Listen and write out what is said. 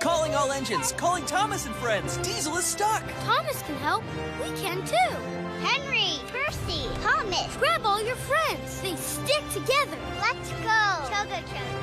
Calling all engines. Calling Thomas and friends. Diesel is stuck. Thomas can help. We can too. Henry, Percy, Thomas. Grab all your friends. They stick together. Let's go. Chugga chugga.